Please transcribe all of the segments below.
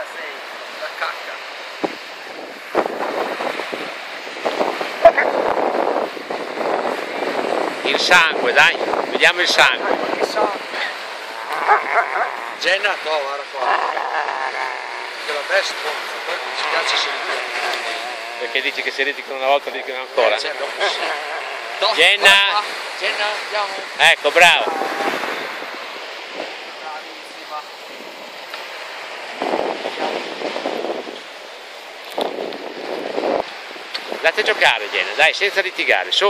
sei, la cacca. Il sangue, dai, vediamo il sangue. Ma che sangue. Jenna, no, guarda qua. Quella me è stronza, poi mi spiace se li Perché dici che se li dicono una volta dicono ancora? dopo sì. No, Jenna! guarda, Jenna, andiamo. Ecco, bravo. Bravissima. Date a giocare, Jenna, dai, senza litigare, su.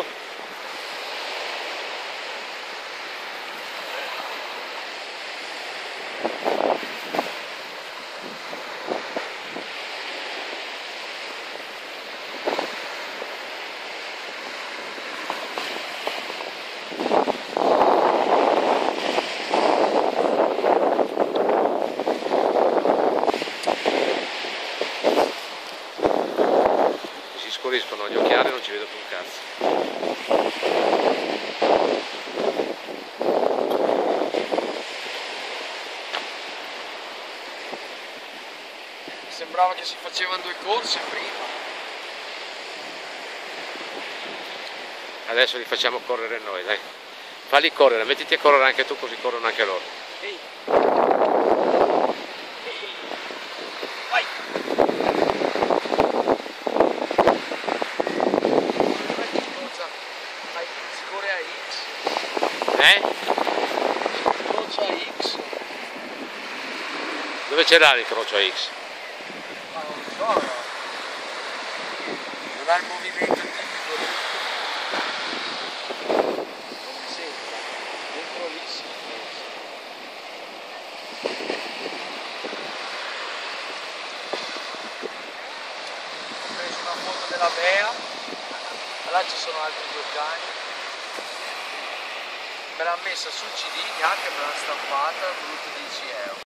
Si scuriscono gli occhiali e non ci vedo più un cazzo. Sembrava che si facevano due corse prima. Adesso li facciamo correre noi, dai. Falli correre, mettiti a correre anche tu così corrono anche loro. Ehi. Vai. Si corre a X. Incrocio a X. Dove c'era l'incrocio a X? Ma non lo so, no. Non ha il movimento tipico lì. Non mi sembra. Dentro lì sì, penso. Ho preso una foto della Bea. Là ci sono altri due cani. Me l'ha messa sul CD, neanche me l'ha stampata, ho voluto 10 euro.